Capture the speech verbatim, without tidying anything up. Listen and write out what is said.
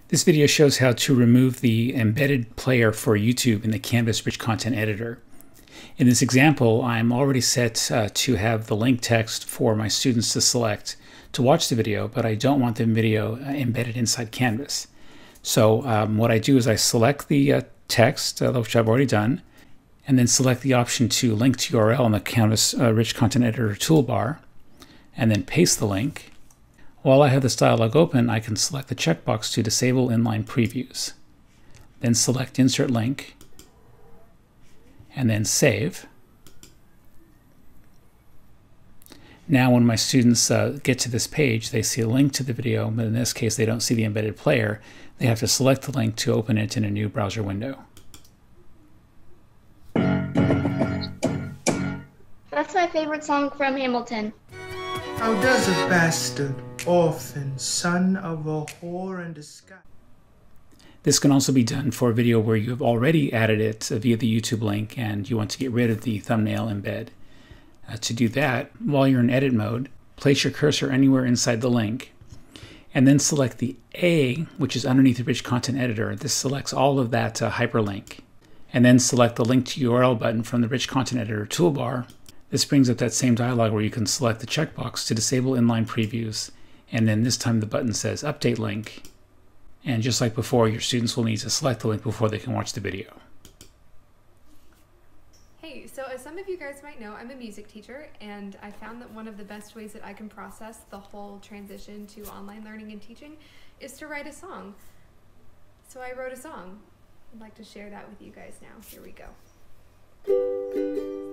This video shows how to remove the embedded player for YouTube in the Canvas Rich Content Editor. In this example, I'm already set uh, to have the link text for my students to select to watch the video, but I don't want the video uh, embedded inside Canvas. So um, what I do is I select the uh, text, uh, which I've already done, and then select the option to link to U R L in the Canvas uh, Rich Content Editor toolbar, and then paste the link. While I have this dialog open, I can select the checkbox to disable inline previews. Then select Insert Link, and then Save. Now when my students uh, get to this page, they see a link to the video, but in this case they don't see the embedded player. They have to select the link to open it in a new browser window. That's my favorite song from Hamilton. How does a bastard, orphan, son of a whore and a sky? This can also be done for a video where you have already added it via the YouTube link and you want to get rid of the thumbnail embed. Uh, to do that, while you're in edit mode, place your cursor anywhere inside the link, and then select the A, which is underneath the Rich Content Editor. This selects all of that uh, hyperlink. And then select the Link to U R L button from the Rich Content Editor toolbar. This brings up that same dialog where you can select the checkbox to disable inline previews, and then this time the button says Update Link. And just like before, your students will need to select the link before they can watch the video. Hey, so as some of you guys might know, I'm a music teacher, and I found that one of the best ways that I can process the whole transition to online learning and teaching is to write a song. So I wrote a song. I'd like to share that with you guys now. Here we go.